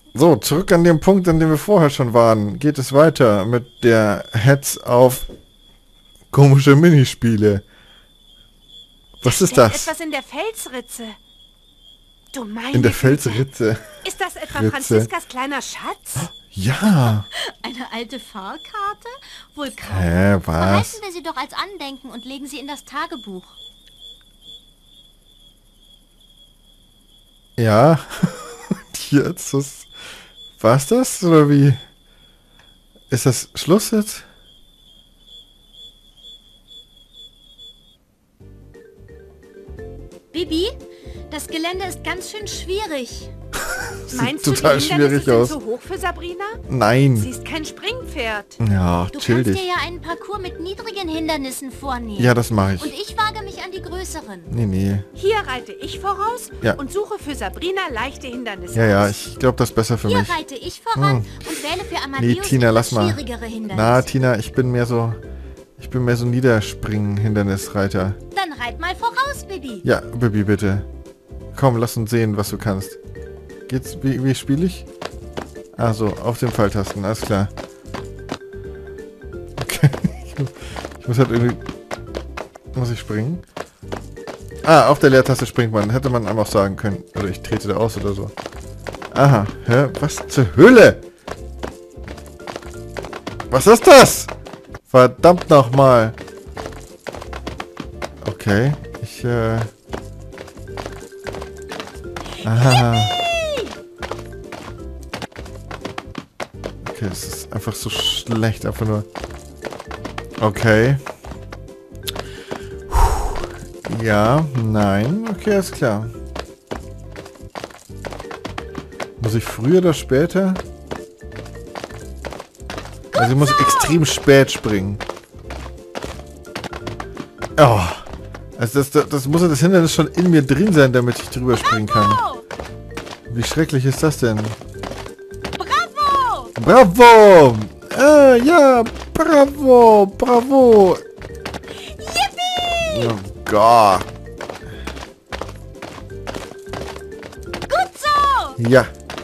So, zurück an den Punkt, an dem wir vorher schon waren. Geht es weiter mit der Hetz auf komische Minispiele. Was ist das? Etwas in der Felsritze. Du meine In der Güte. Felsritze. Ist das etwa Ritze. Franziskas kleiner Schatz? Ja. Eine alte Fahrkarte? Wohl kaum. Hä, was? Behalten wir sie doch als Andenken und legen sie in das Tagebuch. Ja. Jetzt ist... War's das? Oder wie? Ist das Schluss jetzt? Bibi, das Gelände ist ganz schön schwierig. Meinst total du, die schwierig Hindernisse aus. sind zu hoch für Sabrina? Nein. Sie ist kein Springpferd. Ja, Du chill kannst dir dich. ja einen Parcours mit niedrigen Hindernissen vornehmen. Ja, das mache Und ich. ich wage mich an die größeren. Nee. Hier reite ich voraus Ja. und suche für Sabrina leichte Hindernisse Ja, aus. ich glaube, das ist besser für Hier mich. reite ich voran und wähle für Amadeus Nee, Tina, lass etwas mal. schwierigere Hindernisse. Na, Tina, ich bin mehr so Niederspringen-Hindernisreiter. Dann reit mal voraus, Bibi. Ja, Bibi, bitte. Komm, lass uns sehen, was du kannst. Geht's, wie spiele ich? Also, auf den Pfeiltasten, alles klar. Okay. Ich muss halt irgendwie... Muss ich springen? Ah, auf der Leertaste springt man. Hätte man einfach sagen können. Oder ich trete da aus oder so. Aha. Hä? Was zur Hölle? Was ist das? Verdammt nochmal. Okay. Aha. Okay, es ist einfach so schlecht. Einfach nur... Okay. Ja, nein. Okay, ist klar. Muss ich früher oder später? Also ich muss extrem spät springen. Oh. Also das muss ja das Hindernis schon in mir drin sein, damit ich drüber springen kann. Wie schrecklich ist das denn? Bravo! Bravo! Ja, bravo, bravo. Yippie! Oh Gott. Gut so! Ja.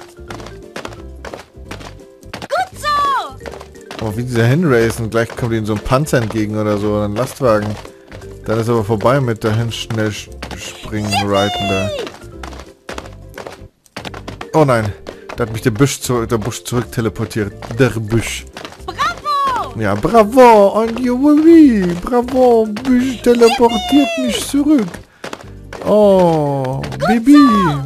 Gut so! Oh, wie dieser Hinracen. Gleich kommt ihnen so ein Panzer entgegen oder so, ein Lastwagen. Dann ist aber vorbei mit dahin schnell springen, reiten da. Oh nein. Da hat mich der Busch zurück teleportiert. Der Busch. Bravo! Ja, bravo. Und oui, bravo. Busch teleportiert mich zurück. Oh, Baby.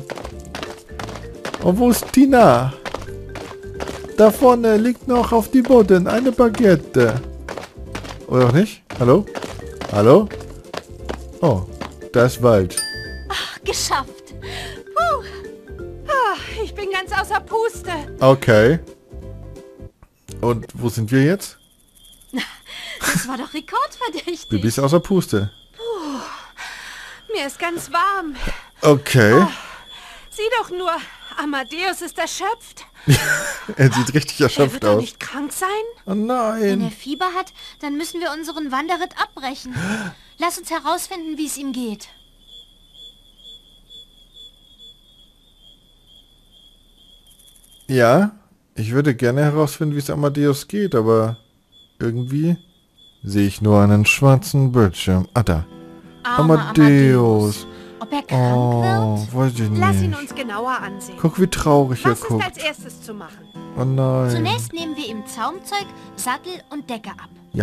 Und wo ist Tina? Da vorne liegt noch auf dem Boden eine Baguette. Oder auch nicht? Hallo? Hallo? Oh, da ist Wald. Geschafft. Puh. Ich bin ganz außer Puste. Okay. Und wo sind wir jetzt? Das war doch rekordverdächtig. Bibi ist außer Puste. Mir ist ganz warm. Okay. Sieh doch nur, Amadeus ist erschöpft. Er sieht richtig Er erschöpft wird doch aus. nicht krank sein? Oh Wenn er nein. Fieber hat, dann müssen wir unseren Wanderritt abbrechen. Lass uns herausfinden, wie es ihm geht. Ja, ich würde gerne herausfinden, wie es Amadeus geht, aber irgendwie sehe ich nur einen schwarzen Bildschirm. Ah, da. Armer Amadeus. Ob er krank Oh, wird? weiß ich Lass ihn nicht. uns genauer ansehen. Guck, wie traurig er Was ist guckt. als erstes zu machen? Oh nein. Zunächst nehmen wir ihm Zaumzeug, Sattel und Decke ab. Ja,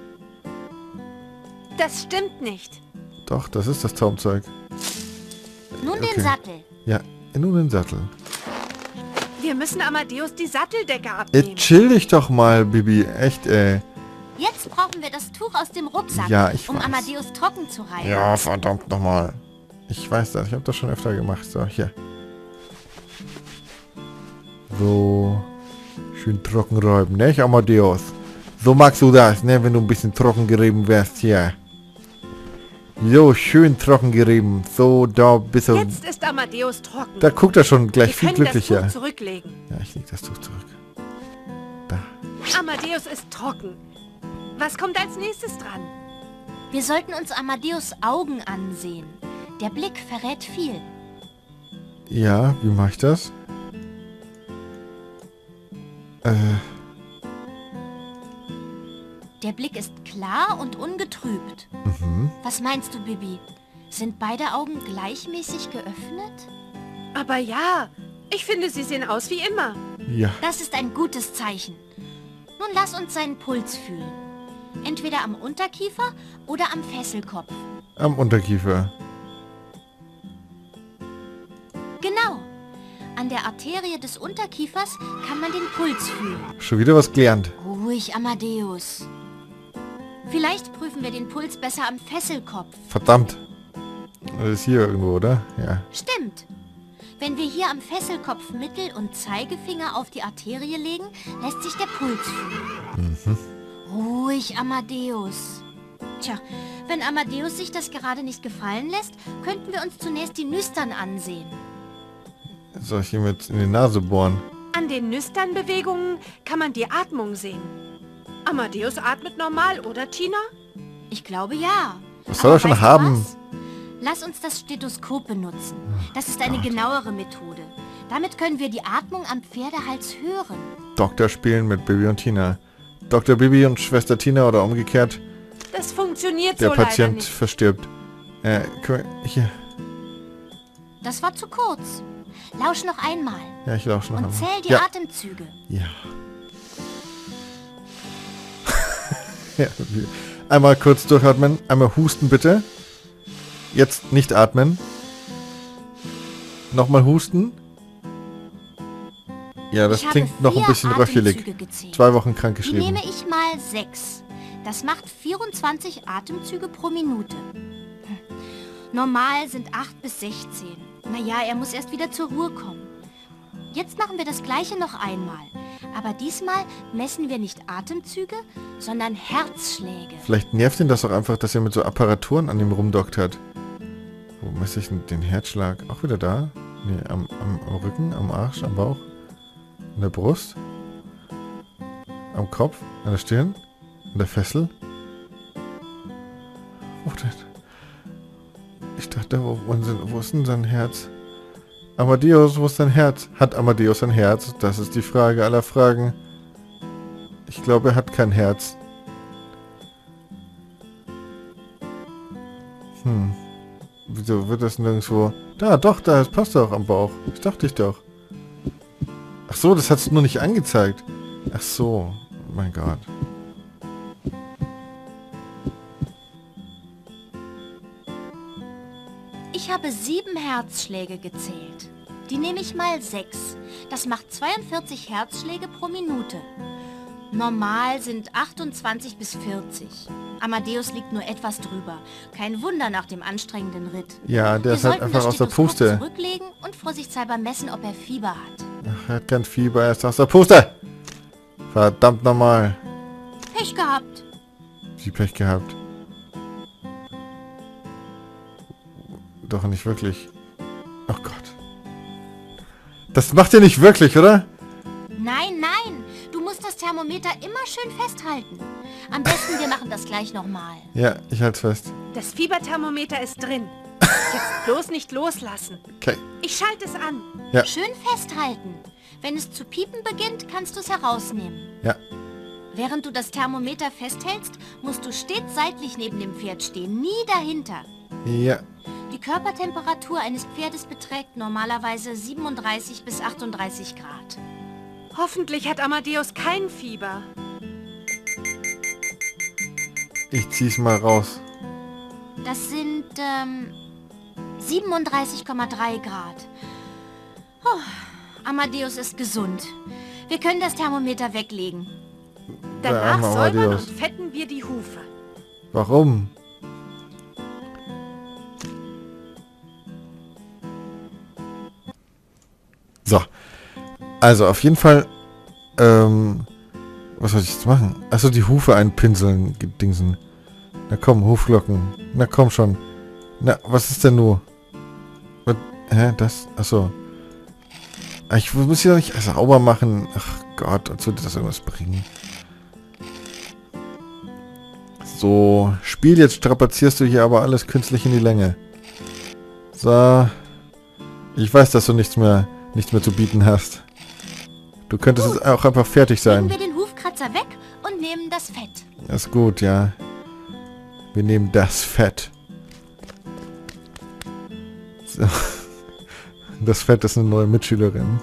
Das stimmt nicht. doch, das ist das Zaumzeug. Nun Okay. den Sattel. Ja, nun den Sattel. Wir müssen Amadeus die Satteldecke abnehmen. Chill dich doch mal, Bibi. Echt, ey. Jetzt brauchen wir das Tuch aus dem Rucksack, Ja, ich um weiß. Amadeus trocken zu reiben. Ja, verdammt nochmal. Ich weiß das, ich habe das schon öfter gemacht. So, hier. So. Schön trocken reiben, ne, Amadeus? So magst du das, ne, wenn du ein bisschen trocken gerieben wärst, hier. So, schön trocken gerieben. So, da bist du... Jetzt ist Amadeus trocken. Da guckt er schon gleich Wir viel können das glücklicher. Tuch zurücklegen. Ja, ich leg das Tuch zurück. Da. Amadeus ist trocken. Was kommt als nächstes dran? Wir sollten uns Amadeus Augen ansehen. Der Blick verrät viel. Ja, wie mache ich das? Der Blick ist klar und ungetrübt. Was meinst du, Bibi? Sind beide Augen gleichmäßig geöffnet? Aber ja, ich finde, sie sehen aus wie immer. Ja. Das ist ein gutes Zeichen. Nun lass uns seinen Puls fühlen. Entweder am Unterkiefer oder am Fesselkopf. Am Unterkiefer. Genau. An der Arterie des Unterkiefers kann man den Puls fühlen. Schon wieder was gelernt. Ruhig, Amadeus. Vielleicht prüfen wir den Puls besser am Fesselkopf. Verdammt. Das ist hier irgendwo, oder? Ja. Stimmt. Wenn wir hier am Fesselkopf Mittel- und Zeigefinger auf die Arterie legen, lässt sich der Puls fühlen. Ruhig, Amadeus. Tja, wenn Amadeus sich das gerade nicht gefallen lässt, könnten wir uns zunächst die Nüstern ansehen. Soll ich ihm jetzt in die Nase bohren? An den Nüsternbewegungen kann man die Atmung sehen. Amadeus atmet normal, oder Tina? Ich glaube ja. Was soll er schon weißt du haben? was? Lass uns das Stethoskop benutzen. Das ist eine genauere Methode. Damit können wir die Atmung am Pferdehals hören. Doktor spielen mit Bibi und Tina. Dr. Bibi und Schwester Tina oder umgekehrt. Das funktioniert Der so leider Patient nicht. verstirbt. Hier. Das war zu kurz. Lausch noch einmal Ja, ich lausche noch und einmal. zähl die Ja. Atemzüge. Ja. Ja. Einmal kurz durchatmen. Einmal husten, bitte. Jetzt nicht atmen. Nochmal husten. Ja, das Ich habe klingt noch ein 4 bisschen röchelig. Atemzüge gezählt. 2 Wochen Die krankgeschrieben. nehme ich mal 6. Das macht 24 Atemzüge pro Minute. Normal sind 8 bis 16. Naja, er muss erst wieder zur Ruhe kommen. Jetzt machen wir das Gleiche noch einmal. Aber diesmal messen wir nicht Atemzüge, sondern Herzschläge. Vielleicht nervt ihn das auch einfach, dass er mit so Apparaturen an ihm rumdoktert. Wo messe ich denn den Herzschlag? Auch wieder da? Nee, am Rücken, am Arsch, am Bauch? An der Brust? Am Kopf? An der Stirn? An der Fessel? Wo denn? Ich dachte, wo ist denn sein Herz? Amadeus, wo ist dein Herz? Hat Amadeus ein Herz? Das ist die Frage aller Fragen. Ich glaube, er hat kein Herz. Wieso wird das nirgendwo... Da, doch, da, es passt doch am Bauch. Das dachte ich doch. Ach so, das hat es nur nicht angezeigt. Ach so, mein Gott. Ich habe 7 Herzschläge gezählt. Die nehme ich mal 6. Das macht 42 Herzschläge pro Minute. Normal sind 28 bis 40. Amadeus liegt nur etwas drüber. Kein Wunder nach dem anstrengenden Ritt. Ja, der Wir ist halt sollten einfach das aus der Stethoskop Puste. zurücklegen und vorsichtshalber messen, ob er Fieber hat. Ach, er hat kein Fieber, er ist aus der Puste. Verdammt nochmal. Pech gehabt. Wie Pech gehabt. Doch nicht wirklich. Oh Gott. Das macht ihr nicht wirklich, oder? Nein, nein. Du musst das Thermometer immer schön festhalten. Am besten, wir machen das gleich nochmal. Ja, ich halte fest. Das Fieberthermometer ist drin. Jetzt bloß nicht loslassen. Okay. Ich schalte es an. Ja. Schön festhalten. Wenn es zu piepen beginnt, kannst du es herausnehmen. Ja. Während du das Thermometer festhältst, musst du stets seitlich neben dem Pferd stehen, nie dahinter. Ja. Die Körpertemperatur eines Pferdes beträgt normalerweise 37 bis 38 Grad. Hoffentlich hat Amadeus kein Fieber. Ich zieh's mal raus. Das sind 37,3 Grad. Oh, Amadeus ist gesund. Wir können das Thermometer weglegen. Danach arme säubern und Amadeus. fetten wir die Hufe. Warum? So. Also auf jeden Fall, was soll ich jetzt machen? Achso, die Hufe einpinseln, gedingsen. Na komm, Hufglocken. Na komm schon. Na, was ist denn nur? Was, das? Achso. Ich muss hier doch nicht sauber machen. Ach Gott, als würde das irgendwas bringen. So, Spiel, jetzt strapazierst du hier aber alles künstlich in die Länge. So. Ich weiß, dass du nichts mehr zu bieten hast. Du könntest es auch einfach fertig Nehmen sein. wir den Hufkratzer weg und nehmen das Fett. Das ist gut, ja. Wir nehmen das Fett. So. Das Fett ist eine neue Mitschülerin.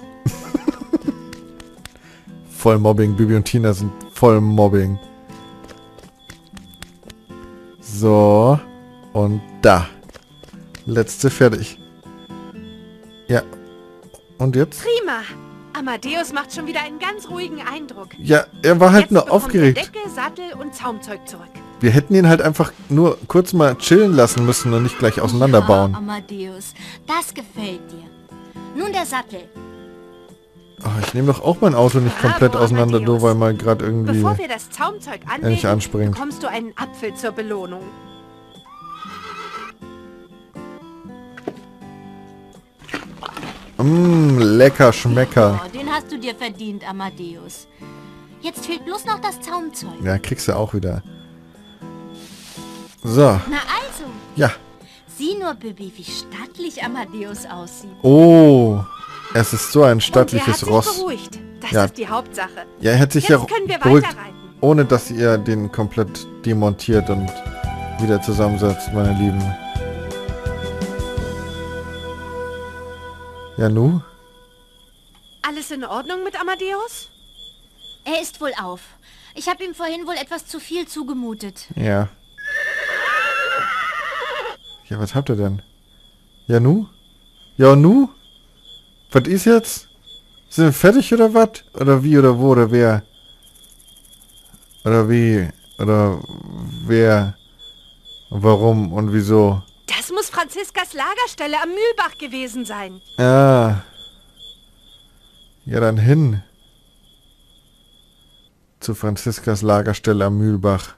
Voll Mobbing. Bibi und Tina sind voll Mobbing. So. Und da. Letzte fertig. Ja. Und jetzt? Prima. Amadeus macht schon wieder einen ganz ruhigen Eindruck. Ja, er war halt Jetzt nur bekommt aufgeregt. er Decke, Sattel und Zaumzeug zurück. Wir hätten ihn halt einfach nur kurz mal chillen lassen müssen und nicht gleich auseinanderbauen. Ja, Amadeus, das gefällt dir. Nun der Sattel. Oh, ich nehme doch auch mein Auto nicht komplett Bravo, auseinander, nur Amadeus. weil mal gerade irgendwie... Bevor wir das Zaumzeug nicht anlegen, anspringt. bekommst du einen Apfel zur Belohnung. Lecker Schmecker. Oh, den hast du dir verdient, Amadeus. Jetzt fehlt bloß noch das Zaumzeug. Ja, kriegst du auch wieder. So, Na also, ja. sieh nur, Bibi, wie stattlich Amadeus aussieht. Oh, es ist so ein Und er hat stattliches sich Ross. beruhigt. Das Ja. ist die Hauptsache. Ja, er hätte sich Jetzt ja können wir beruhigt, weiterreiten. ohne dass ihr den komplett demontiert und wieder zusammensetzt, meine Lieben. Ja, nu? Alles in Ordnung mit Amadeus? Er ist wohl auf. Ich habe ihm vorhin wohl etwas zu viel zugemutet. Ja. Ja, was habt ihr denn? Ja, nu? Ja, nu? Was ist jetzt? Sind wir fertig oder was? Oder wie oder wo oder wer? Oder wie? Oder wer? Und warum und wieso? Das muss Franziskas Lagerstelle am Mühlbach gewesen sein. Ah. Ja, dann hin. Zu Franziskas Lagerstelle am Mühlbach.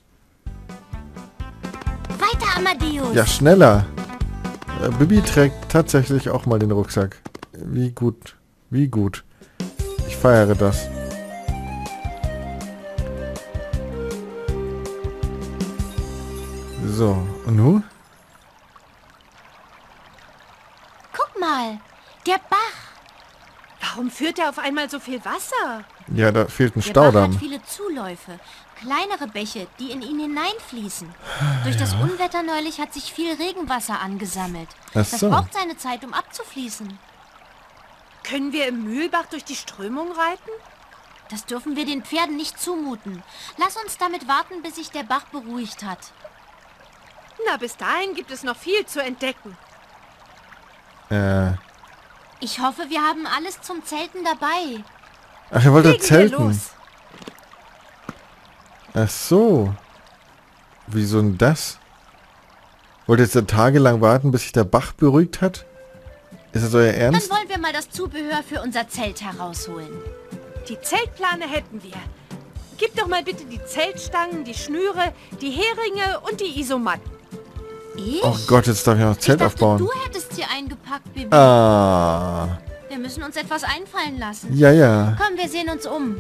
Weiter, Amadeus. Ja, schneller. Bibi trägt tatsächlich auch mal den Rucksack. Wie gut. Wie gut. Ich feiere das. So, und nun? Guck mal, der Bach. Warum führt er auf einmal so viel Wasser? Ja, da fehlt ein Der Bach hat Staudamm. viele Zuläufe, kleinere Bäche, die in ihn hineinfließen. Durch das Unwetter neulich hat sich viel Regenwasser angesammelt. Ach Das so. braucht seine Zeit, um abzufließen. Können wir im Mühlbach durch die Strömung reiten? Das dürfen wir den Pferden nicht zumuten. Lass uns damit warten, bis sich der Bach beruhigt hat. Na, bis dahin gibt es noch viel zu entdecken. Ich hoffe, wir haben alles zum Zelten dabei. Ach, er wollte Legen wir zelten. los. Ach so. Wieso denn das? Wollt ihr jetzt tagelang warten, bis sich der Bach beruhigt hat? Ist das euer Dann Ernst? wollen wir mal das Zubehör für unser Zelt herausholen. Die Zeltplane hätten wir. Gib doch mal bitte die Zeltstangen, die Schnüre, die Heringe und die Isomatten. Ich? Oh Gott, jetzt darf ich noch ein Zelt ich dachte, aufbauen. du hättest sie eingepackt, Bibi. Ah. Wir müssen uns etwas einfallen lassen. Ja, ja. Komm, wir sehen uns um.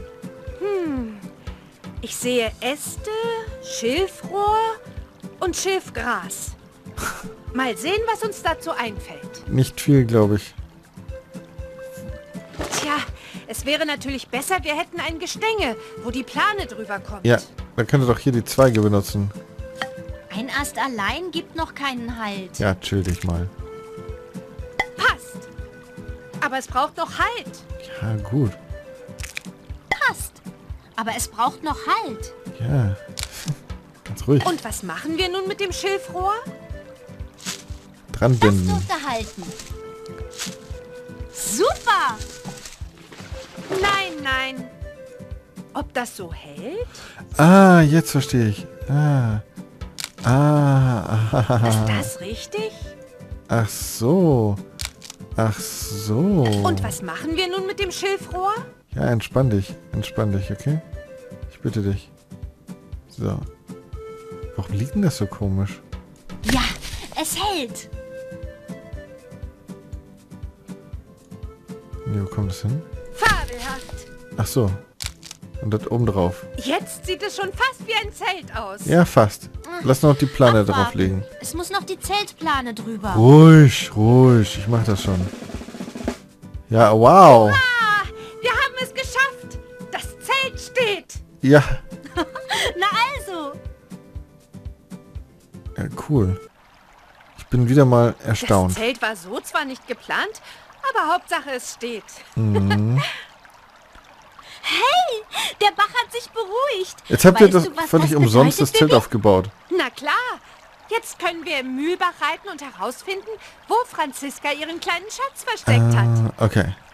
Ich sehe Äste, Schilfrohr und Schilfgras. Mal sehen, was uns dazu einfällt. Nicht viel, glaube ich. Tja, es wäre natürlich besser, wir hätten ein Gestänge, wo die Plane drüber kommt. Ja, dann könnt ihr doch hier die Zweige benutzen. Ein Ast allein gibt noch keinen Halt. Ja, chill dich mal. Passt. Aber es braucht noch Halt. Ja, gut. Passt. Aber es braucht noch Halt. Ja. Ganz ruhig. Und was machen wir nun mit dem Schilfrohr? Dran Das binden. dürfte halten. Super! Nein, nein. Ob das so hält? Ah, jetzt verstehe ich. Ah. Ist das richtig? Ach so. Ach so. Und was machen wir nun mit dem Schilfrohr? Ja, entspann dich, okay? Ich bitte dich. So. Warum liegt denn das so komisch? Ja, es hält. Nee, wo kommt das hin? Fabelhaft. Ach so. Und das oben drauf. Jetzt sieht es schon fast wie ein Zelt aus. Ja, fast. Lass noch die Plane Abwarten. drauflegen. Es muss noch die Zeltplane drüber. Ruhig, ruhig. Ich mach das schon. Ja, wow. Ah, wir haben es geschafft. Das Zelt steht. Ja. Na also. Ja, cool. Ich bin wieder mal Das erstaunt. Zelt war so zwar nicht geplant, aber Hauptsache es steht. Hey, der Bach hat sich beruhigt. Jetzt habt ihr Weißt das du, was völlig das umsonst das bedeutet, Zelt Bibi? aufgebaut. Na klar. Jetzt können wir im Mühlbach reiten und herausfinden, wo Franziska ihren kleinen Schatz versteckt hat. Okay.